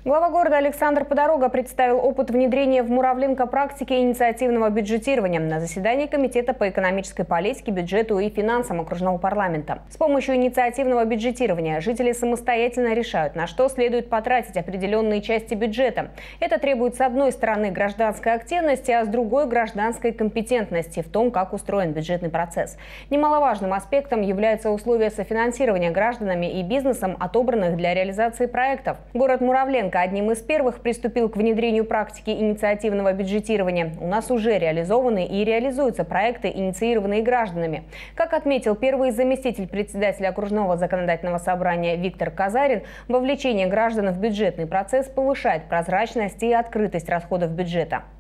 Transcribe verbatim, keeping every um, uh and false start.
Глава города Александр Подорога представил опыт внедрения в Муравленко практики инициативного бюджетирования на заседании Комитета по экономической политике, бюджету и финансам окружного парламента. С помощью инициативного бюджетирования жители самостоятельно решают, на что следует потратить определенные части бюджета. Это требует с одной стороны гражданской активности, а с другой гражданской компетентности в том, как устроен бюджетный процесс. Немаловажным аспектом являются условия софинансирования гражданами и бизнесом отобранных для реализации проектов. Город Муравленко одним из первых приступил к внедрению практики инициативного бюджетирования. У нас уже реализованы и реализуются проекты, инициированные гражданами. Как отметил первый заместитель председателя окружного законодательного собрания Виктор Казарин, вовлечение граждан в бюджетный процесс повышает прозрачность и открытость расходов бюджета.